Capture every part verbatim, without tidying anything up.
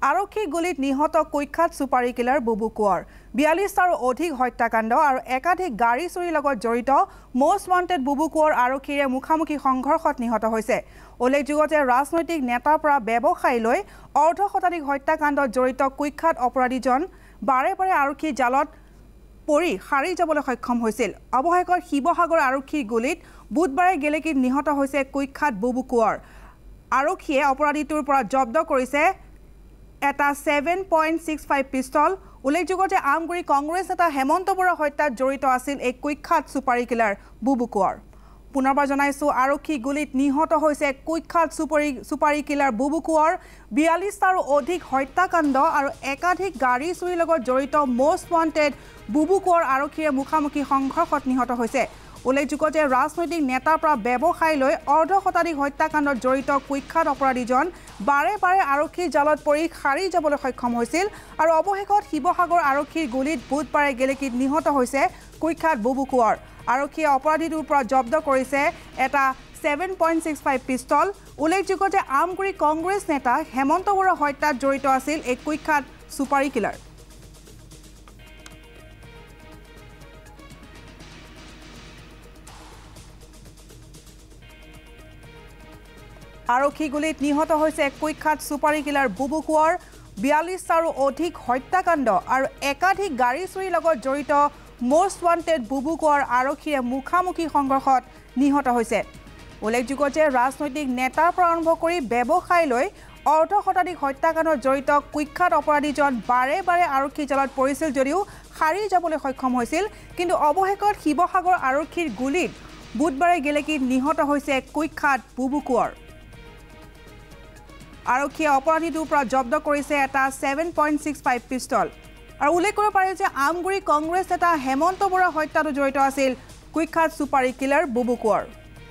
আৰক্ষী গুলিত নিহত কুখ্যাত সুপাৰী কিলাৰ বুবু কোঁৱৰ বিয়াল্লিছটাৰো অধিক হত্যাকাণ্ড আৰু একাধিক গাড়ী চুৰিৰ লগত জড়িত মষ্ট ৱান্টেড বুবু কোঁৱৰ আৰক্ষীৰে মুখামুখি সংঘৰ্ষত নিহত হৈছে। উল্লেখযোগ্য যে ৰাজনৈতিক নেতাৰ পৰা ব্যৱসায়ীলৈ অৰ্ধ শতাধিক হত্যাকাণ্ডত জড়িত কুখ্যাত অপৰাধীজন বাৰে বাৰে আৰক্ষীৰ জালত পৰি সাৰি যাবলৈ সক্ষম হৈছিল। অৱশেষত শিৱসাগৰ আৰক্ষীৰ গুলিত বুধবাৰে গেলেকীত নিহত হৈছে কুখ্যাত বুবু কোঁৱৰ। আৰক্ষীয়ে অপৰাধীটোৰ পৰা জব্দ কৰিছে এটা seven point six five pistol. উল্লেখযোগ্য যে আমগুৰি কংগ্ৰেছ নেতা হেমন্ত বৰুৱা হত্যাত জড়িত আছিল এই কুখ্যাত সুপাৰী কিলাৰ বুবু কোঁৱৰ। পুনৰবাৰ জনাইছোঁ, আৰক্ষী গুলিত নিহত হৈছে কুখ্যাত সুপাৰী সুপাৰী কিলাৰ বুবু কোঁৱৰ। বিয়াল্লিছটাৰো অধিক হত্যাকাণ্ড আৰু একাধিক গাড়ী চুৰিৰ লগত জড়িত মষ্ট ৱান্টেড বুবু কোঁৱৰ আৰক্ষীৰে মুখামুখি সংঘৰ্ষত নিহত হৈছে। উল্লেখযোগ্য যে ৰাজনৈতিক নেতাৰ পৰা ব্যৱসায়ীলৈ অৰ্ধ শতাধিক হত্যাকাণ্ডত জড়িত কুখ্যাত অপৰাধীজন বাৰে বাৰে আৰক্ষীৰ জালত পৰি সাৰি যাবলৈ সক্ষম হৈছিল আৰু অৱশেষত শিৱসাগৰ আৰক্ষীৰ গুলিত বুধবাৰে গেলেকীত নিহত হৈছে কুখ্যাত বুবু কোঁৱৰ। আৰক্ষীয়ে অপৰাধীটোৰ পৰা জব্দ কৰিছে এটা seven point six five pistol. উল্লেখযোগ্য যে আমগুৰি কংগ্ৰেছ নেতা হেমন্ত বৰুৱা হত্যাত জড়িত আছিল এই কুখ্যাত সুপাৰী কিলাৰ। আৰক্ষী গুলিত নিহত হৈছে কুখ্যাত সুপাৰী কিলাৰ বুবু কোঁৱৰ। বিয়াল্লিছটাৰো অধিক হত্যাকাণ্ড আৰু একাধিক গাড়ী চুৰিৰ লগত জড়িত মষ্ট ৱান্টেড বুবু কোঁৱৰ আৰক্ষীৰে মুখামুখি সংঘৰ্ষত নিহত হৈছে। উল্লেখযোগ্য যে ৰাজনৈতিক নেতাৰ পৰা আৰম্ভ কৰি ব্যৱসায়ীলৈ অৰ্ধ শতাধিক হত্যাকাণ্ডত জড়িত কুখ্যাত অপৰাধীজন বাৰে বাৰে আৰক্ষীৰ জালত পৰিছিল যদিও সাৰি যাবলৈ সক্ষম হৈছিল। কিন্তু অৱশেষত শিৱসাগৰ আৰক্ষীৰ গুলিত বুধবাৰে গেলেকীত নিহত হৈছে কুখ্যাত বুবু কোঁৱৰ। আৰক্ষীয়ে অপৰাধীটোৰ পৰা জব্দ কৰিছে এটা seven point six five pistol. আৰু উল্লেখ কৰিব পাৰি যে আমগুৰি কংগ্ৰেছ নেতা হেমন্ত বৰুৱা হত্যাতো জড়িত আছিল কুখ্যাত সুপাৰী কিলাৰ বুবু কোঁৱৰ।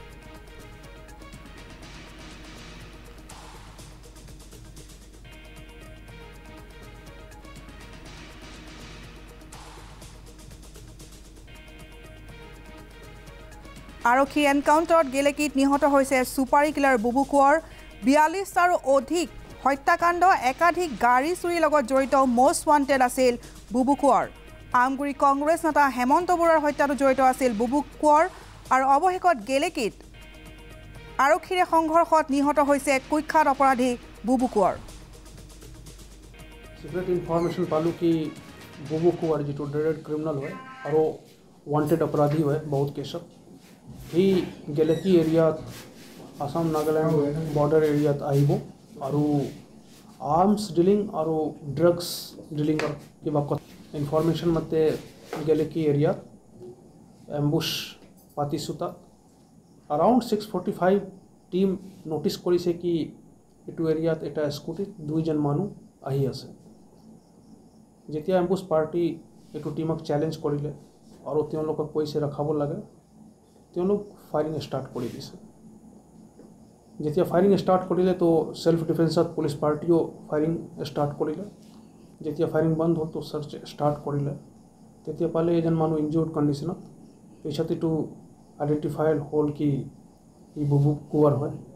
আৰক্ষী এনকাউণ্টাৰত গেলেকীত নিহত হৈছে সুপাৰী কিলাৰ বুবু কোঁৱৰ। বিয়াল্লিছটাৰো অধিক হত্যাকাণ্ড একাধিক গাড়ী চুৰিৰ লগত জড়িত মষ্ট ৱান্টেড আছিল বুবু কোঁৱৰ। আমগুৰি কংগ্ৰেছ নেতা হেমন্ত বৰুৱাৰ হত্যাতো জড়িত আছিল বুবু কোঁৱৰ আৰু অৱশেষত গেলেকীত আৰক্ষীৰে সংঘৰ্ষত নিহত হৈছে কুখ্যাত অপৰাধী বুবু কোঁৱৰ। সিক্ৰেট ইনফৰমেশ্যন পালোঁ কি বুবু কোঁৱৰ যিটো ড্ৰেডেড ক্ৰিমিনেল হয় আৰু ৱান্টেড অপৰাধী হয় বহুত কেছত, সি গেলেকী এৰিয়াত আসাম নাগালেণ্ড বৰ্ডাৰ এৰিয়াত আহিব আৰু আৰ্মছ ডিলিং আৰু ড্ৰাগছ ডিলিঙৰ কিবা কথা ইনফৰমেশ্যন মতে গেলেকী এৰিয়াত এম্বুছ পাতিছোঁ। তাত around six forty five team notice কৰিছে কি এইটো এৰিয়াত এটা স্কুটিত দুইজন মানুহ আহি আছে। যেতিয়া এম্বুছ পাৰ্টি এইটো টিমক চেলেঞ্জ কৰিলে আৰু তেওঁলোকক কৈছে ৰখাব লাগে, তেওঁলোক ফায়াৰিং ষ্টাৰ্ট কৰি দিছে। যেতিয়া ফায়াৰিং ষ্টাৰ্ট কৰিলে তো সেল্ফ ডিফেন্সত পুলিচ পাৰ্টিও ফায়াৰিং ষ্টাৰ্ট কৰিলে। যেতিয়া ফায়াৰিং বন্ধ হ'ল তো চাৰ্চ ষ্টাৰ্ট কৰিলে, তেতিয়া পালে এজন মানুহ ইনজিউৰ্ড কণ্ডিশ্যনত। পিছত এইটো আইডেণ্টিফাই হ'ল কি ই বুবু কোঁৱৰ হয়।